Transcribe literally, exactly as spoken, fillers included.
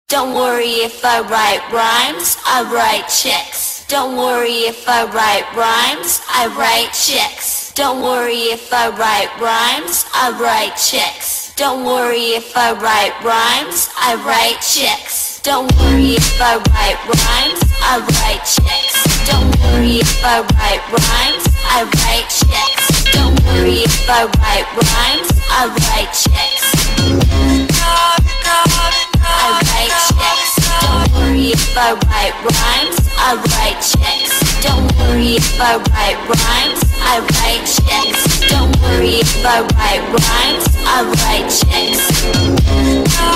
Don't worry if I write rhymes, I write checks. Don't worry if I write rhymes, I write checks. Don't worry if I write rhymes, I write checks. Don't worry if I write rhymes, I write checks. Don't worry if I write rhymes, I write checks. Don't worry if I write rhymes, I write checks. Don't worry if I write rhymes, I write checks. I write checks. Don't worry if I write rhymes, I write checks. Don't worry if I write rhymes, I write checks. Don't worry if I write rhymes, I write checks.